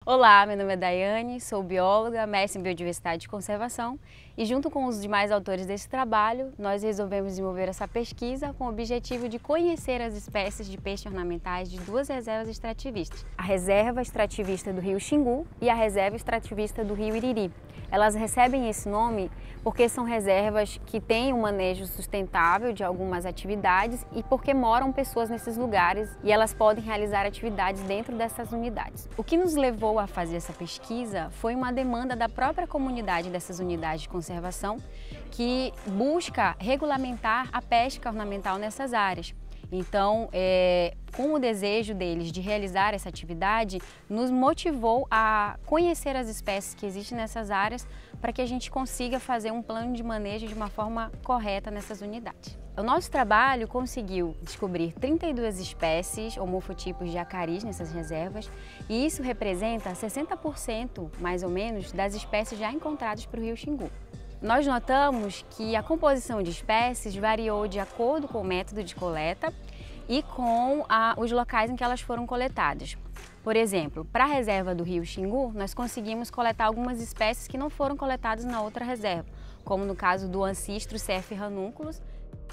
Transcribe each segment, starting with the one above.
Olá, meu nome é Daiane, sou bióloga, mestre em Biodiversidade e Conservação e junto com os demais autores desse trabalho, nós resolvemos desenvolver essa pesquisa com o objetivo de conhecer as espécies de peixes ornamentais de duas reservas extrativistas, a Reserva Extrativista do Rio Xingu e a Reserva Extrativista do Rio Iriri. Elas recebem esse nome porque são reservas que têm um manejo sustentável de algumas atividades e porque moram pessoas nesses lugares e elas podem realizar atividades dentro dessas unidades. O que nos levou a fazer essa pesquisa foi uma demanda da própria comunidade dessas unidades de conservação que busca regulamentar a pesca ornamental nessas áreas. Então, com o desejo deles de realizar essa atividade, nos motivou a conhecer as espécies que existem nessas áreas para que a gente consiga fazer um plano de manejo de uma forma correta nessas unidades. O nosso trabalho conseguiu descobrir 32 espécies homofotipos de acaris nessas reservas e isso representa 60% mais ou menos das espécies já encontradas para o Rio Xingu. Nós notamos que a composição de espécies variou de acordo com o método de coleta e com os locais em que elas foram coletadas. Por exemplo, para a reserva do Rio Xingu, nós conseguimos coletar algumas espécies que não foram coletadas na outra reserva, como no caso do Ancistro CF ranunculus.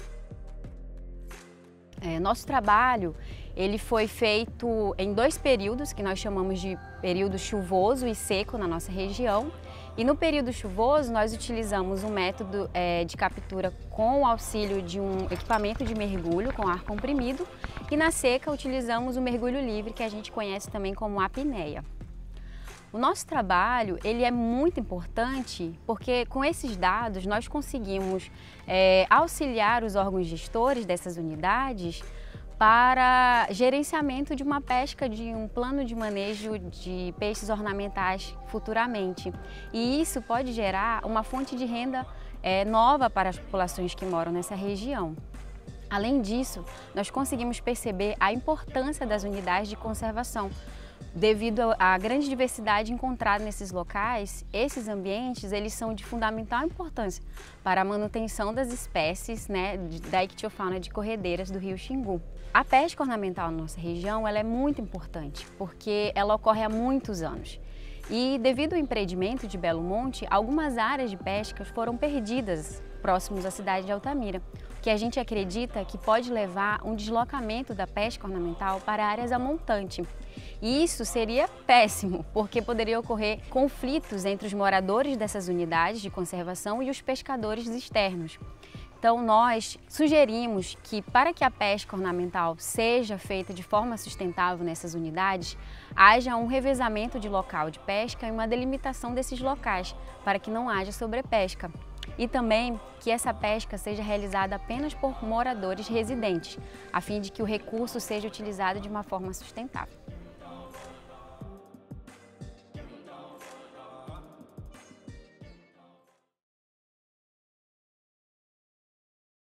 Nosso trabalho ele foi feito em dois períodos, que nós chamamos de período chuvoso e seco na nossa região. E no período chuvoso nós utilizamos um método de captura com o auxílio de um equipamento de mergulho com ar comprimido e na seca utilizamos o mergulho livre, que a gente conhece também como apneia. O nosso trabalho ele é muito importante porque com esses dados nós conseguimos auxiliar os órgãos gestores dessas unidades para gerenciamento de uma pesca, de um plano de manejo de peixes ornamentais futuramente. E isso pode gerar uma fonte de renda nova para as populações que moram nessa região. Além disso, nós conseguimos perceber a importância das unidades de conservação. Devido à grande diversidade encontrada nesses locais, esses ambientes eles são de fundamental importância para a manutenção das espécies da ictiofauna de corredeiras do Rio Xingu. A pesca ornamental na nossa região ela é muito importante porque ela ocorre há muitos anos. E devido ao empreendimento de Belo Monte, algumas áreas de pesca foram perdidas próximos à cidade de Altamira, que a gente acredita que pode levar um deslocamento da pesca ornamental para áreas a montante. E isso seria péssimo, porque poderia ocorrer conflitos entre os moradores dessas unidades de conservação e os pescadores externos. Então nós sugerimos que para que a pesca ornamental seja feita de forma sustentável nessas unidades, haja um revezamento de local de pesca e uma delimitação desses locais, para que não haja sobrepesca. E também que essa pesca seja realizada apenas por moradores residentes, a fim de que o recurso seja utilizado de uma forma sustentável.